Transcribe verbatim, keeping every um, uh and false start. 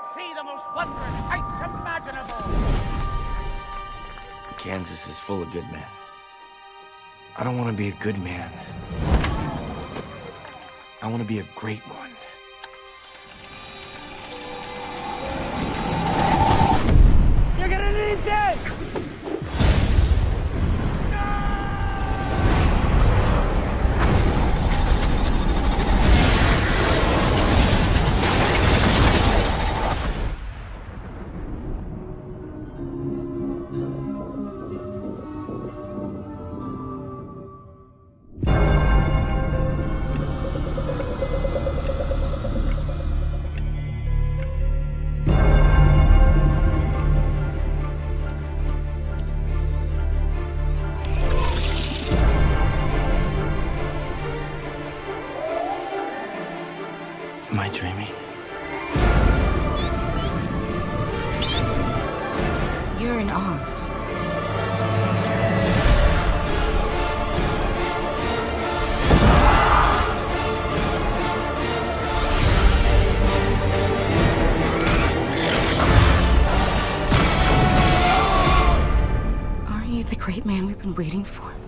See the most wondrous sights imaginable. Kansas is full of good men. I don't want to be a good man. I want to be a great one. You're gonna need this! Am I dreaming? You're in Oz. Aren't you the great man we've been waiting for?